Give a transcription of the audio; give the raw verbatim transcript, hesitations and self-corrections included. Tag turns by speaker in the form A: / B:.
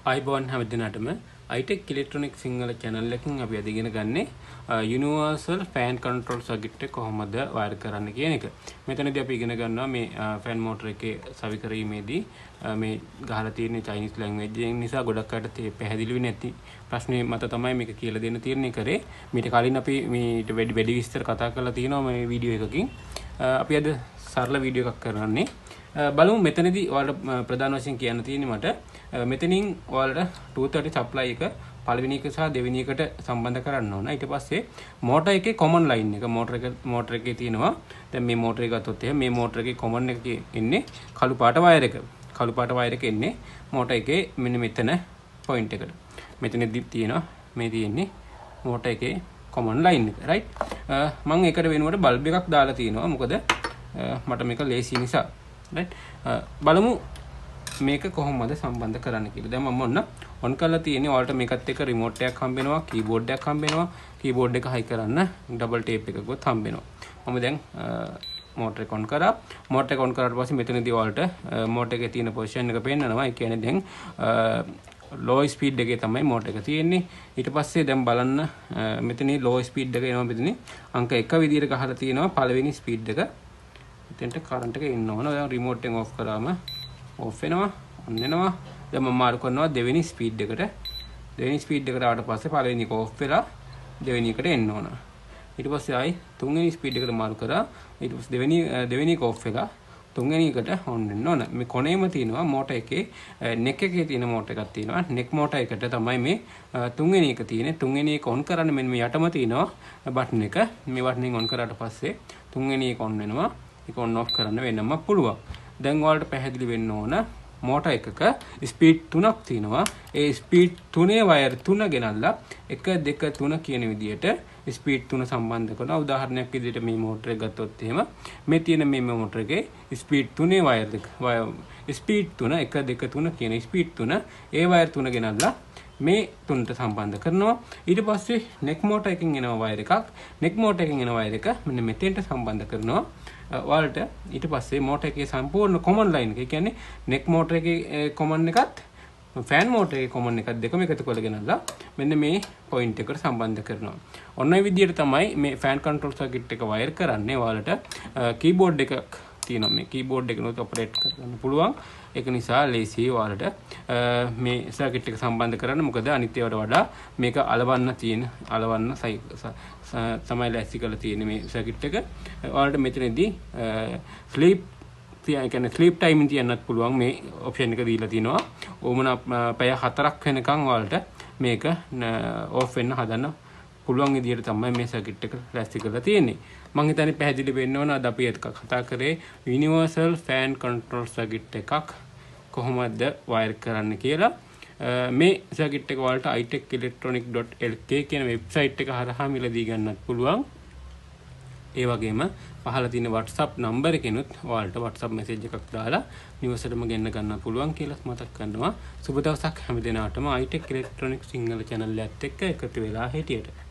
A: ආයිබෝන් හැමදිනටම I-TEC Electronic Sinhala channel එකකින් අපි අද ඉගෙන ගන්නේ universal fan control circuit එක කොහොමද වයර් කරන්න කියන එක. මෙතනදී අපි ඉගෙන ගන්නවා මේ fan motor එකේ සවි කිරීමේදී මේ ගහලා තියෙන Chinese language එක නිසා ගොඩක් අයට පැහැදිලි වෙන්නේ නැති ප්‍රශ්නේ මත තමයි මේක කියලා දෙන්න තීරණය කරේ. මීට කලින් අපි මීට වැඩි වැඩි විස්තර කතා කරලා තියෙනවා මේ වීඩියෝ එකකින්. අපි අද සරල වීඩියෝ එකක් කරන්නේ. බලමු මෙතනදී ඔයාලට ප්‍රධාන වශයෙන් කියන්න තියෙන්නේ මට මෙතනින් ඔයාලට two thirty supply එක පළවෙනි එක සහ දෙවෙනි එකට සම්බන්ධ කරන්න ඕන. ඊට පස්සේ මෝටර් එකේ common line එක මෝටර් එක මෝටර් එකේ තියෙනවා. දැන් මේ මෝටර් එක ගත්තොත් එහෙනම් මේ මෝටර් එකේ common එකේ ඉන්නේ කළු පාට වයර් එක. කළු පාට වයර් එක ඉන්නේ මෝටර් එකේ මෙන්න මෙතන point එකට. මෙතනදී තියෙනවා මේ තියෙන්නේ මෝටර් එකේ common line එක. right? මම ඒකට වෙනුවට බල්බ් එකක් දාලා තියෙනවා. මොකද මට මේක ලේසි නිසා. right? බලමු මේක කොහොමද සම්බන්ධ කරන්න කියලා. දැන් මම ඔන්න ඔන් කරලා තියෙන්නේ. ඔයාලට මේකත් එක්ක රිමෝට් එකක් හම්බ වෙනවා, කීබෝඩ් එකක් හම්බ වෙනවා. කීබෝඩ් එක හයි කරන්න ඩබල් ටේප් එකකුත් හම්බ වෙනවා. මම දැන් මෝටර් එක ඔන් කරා. මෝටර් එක ඔන් කරාට පස්සේ මෙතනදී ඔයාලට මෝටර් එකේ තියෙන පොසිෂන් එක පේන්නනවා. ඒ කියන්නේ දැන් low speed එකේ තමයි මෝටර් එක තියෙන්නේ. ඊට පස්සේ දැන් බලන්න මෙතනදී low speed එක එනවා මෙතනදී අංක එක විදියට ගහලා තියෙනවා පළවෙනි ස්පීඩ් එක. එතෙන්ට කරන්ට් එක එන්න ඕන. දැන් රිමෝට් එක ඔෆ් කරාම ඔෆ් වෙනවා, ඔන් වෙනවා. දැන් මම මාරු කරනවා දෙවෙනි ස්පීඩ් එකට. දෙවෙනි ස්පීඩ් එකට ආවට පස්සේ පළවෙනි එක ඔෆ් වෙලා දෙවෙනි එකට එන්න ඕන. ඊට පස්සේ ආයි තුන්වෙනි ස්පීඩ් එකට මාරු කරා. ඊට පස්සේ දෙවෙනි දෙවෙනි එක ඔෆ් වෙලා තුන්වෙනි එකට ඔන් වෙන්න ඕන. මේ කොනේම තියෙනවා මෝටර් එකේ නෙක් එකේ තියෙන මෝටර් එකක් තියෙනවා. නෙක් මෝටර් එකට තමයි මේ තුන්වෙනි එක තියෙන්නේ. තුන්වෙනි එක ඔන් කරන්න මෙන්න මේ යටම තියෙනවා බටන් එක. මේ බටන් එක ඔන් කරාට පස්සේ තුන්වෙනි එක ඔන් වෙනවා. ඒක ඔන් ඔෆ් කරන්න වෙනම පුළුවන්. දැන් ඔයාලට පැහැදිලි වෙන්න ඕන මෝටර් එකක ස්පීඩ් තුනක් තියෙනවා. ඒ ස්පීඩ් තුනේ වයර් තුන ගෙනල්ලා එක දෙක තුන කියන විදිහට ස්පීඩ් තුන සම්බන්ධ කරනවා. උදාහරණයක් විදිහට මේ මෝටර් එක ගත්තොත් එහෙම මේ තියෙන මේ මෝටර් එකේ ස්පීඩ් තුනේ වයර් දෙක ස්පීඩ් තුන එක දෙක තුන කියන ස්පීඩ් තුන ඒ වයර් තුන ගෙනල්ලා මේ තුනට සම්බන්ධ කරනවා. ඊට පස්සේ නෙක් මෝටර් එකකින් එන වයර් එකක් නෙක් මෝටර් එකකින් එන වයර් එක මෙන්න මෙතෙන්ට සම්බන්ධ කරනවා. ඔයාලට ඊට පස්සේ මෝටර් එකේ සම්පූර්ණ common line එක. ඒ කියන්නේ නෙක් මෝටර් එකේ common එකත් ෆෑන් මෝටර් එකේ common එකත් දෙකම එකතු කරගෙනලා මෙන්න මේ point එකට සම්බන්ධ කරනවා. ඔන්න ඔය විදිහට තමයි මේ ෆෑන් කන්ට්‍රෝල් සර්කිට් එක වයර් කරන්නේ. ඔයාලට කීබෝඩ් එකක් තියෙනවා. මේ කීබෝඩ් එක නෝත් ඔපරේට් කරන්න පුළුවන්. ඒක නිසා ලේසි ඔයාලට මේ සර්කිට් එක සම්බන්ධ කරන්න. මොකද අනිත් ඒවාට වඩා මේක අලවන්න තියෙන අලවන්න තමයි ලෑස්ති කරලා තියෙන්නේ මේ සර්කිට් එක. ඔයාලට මෙතනදී ස්ලීප් ඒ කියන්නේ ස්ලීප් ටයිමින් තියන්නත් පුළුවන්. මේ ඔප්ෂන් එක දීලා තිනවා. ඕමන පැය හතරක් වෙනකන් ඔයාලට මේක ඔෆ් වෙන්න හදන්න පුළුවන් විදිහට තමයි මේ සර්කිට් එක ලෑස්ති කරලා තියෙන්නේ. මම හිතන්නේ පැහැදිලි වෙන්න ඕන. අද අපි එකක් කතා කරේ universal fan control circuit එකක් කොහොමද වයර් කරන්න කියලා. මේ සර්කිට් එක වලට I tech electronic dot L K කියන වෙබ්සයිට් එක හරහා මිලදී ගන්නත් පුළුවන්. ඒ වගේම පහළ තියෙන WhatsApp නම්බර් එකෙනුත් ඔයාලට WhatsApp message එකක් දාලා නිවසටම ගෙන්න ගන්න පුළුවන් කියලා මතක් කරනවා. සුබ දවසක් හැම දිනාටම I tech Electronic Sinhala channel එකත් එක්ක එකතු වෙලා හිටියට.